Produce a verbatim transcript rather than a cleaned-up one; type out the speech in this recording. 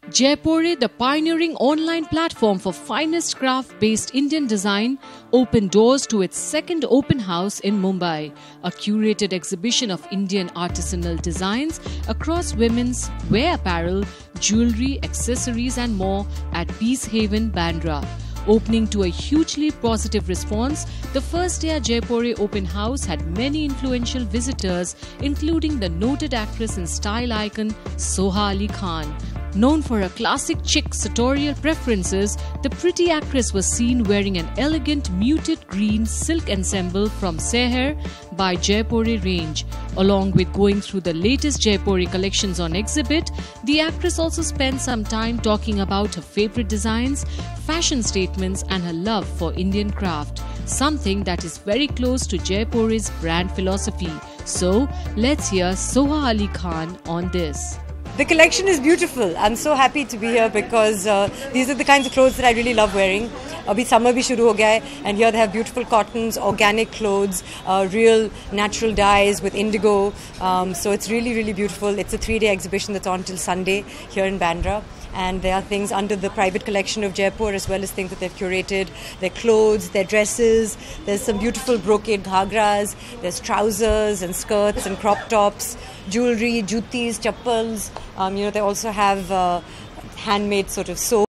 Jaypore, the pioneering online platform for finest craft-based Indian design, opened doors to its second open house in Mumbai, a curated exhibition of Indian artisanal designs across women's wear apparel, jewellery, accessories and more at Peacehaven, Bandra. Opening to a hugely positive response, the first day at Jaypore Open House had many influential visitors, including the noted actress and style icon Soha Ali Khan. Known for her classic chic sartorial preferences, the pretty actress was seen wearing an elegant muted green silk ensemble from Seher by Jaypore range. Along with going through the latest Jaypore collections on exhibit, the actress also spent some time talking about her favorite designs, fashion statements and her love for Indian craft, something that is very close to Jaypore's brand philosophy. So, let's hear Soha Ali Khan on this. The collection is beautiful. I'm so happy to be here because uh, these are the kinds of clothes that I really love wearing. Abhi summer bhi shuru ho gaya hai, and here they have beautiful cottons, organic clothes, uh, real natural dyes with indigo. Um, so it's really, really beautiful. It's a three-day exhibition that's on till Sunday here in Bandra. And there are things under the private collection of Jaypore as well as things that they've curated. Their clothes, their dresses. There's some beautiful brocade ghagras. There's trousers and skirts and crop tops, jewelry, jutis, chappals. Um, you know, they also have uh, handmade sort of soap.